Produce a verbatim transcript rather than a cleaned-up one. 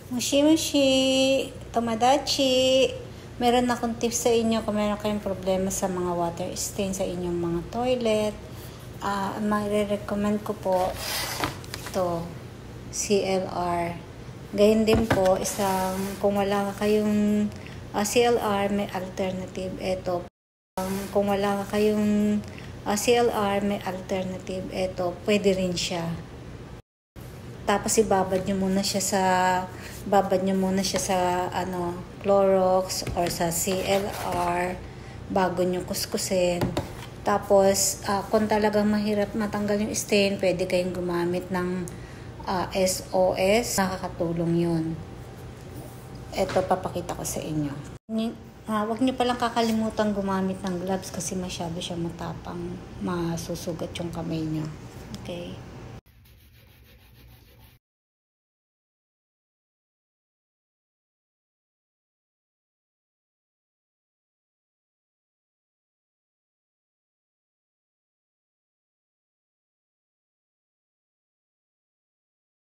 Mushi mushi, Tomodachi. Meron akong tips sa inyo kung meron kayong problema sa mga water stain sa inyong mga toilet. Uh, Mare-recommend ko po ito, C L R. Gayun din po, isang, kung wala kayong uh, C L R, may alternative. Ito, um, kung wala kayong uh, C L R, may alternative. Ito, pwede rin siya. Tapos ibabad nyo muna siya sa babad nyo muna siya sa ano, Clorox or sa C L R bago nyo kuskusin. Tapos uh, kung talagang mahirap matanggal yung stain, pwede kayong gumamit ng uh, S O S. Nakakatulong yun. Ito, papakita ko sa inyo. Uh, huwag nyo palang kakalimutan gumamit ng gloves kasi masyado siya matapang, masusugat yung kamay nyo. Okay.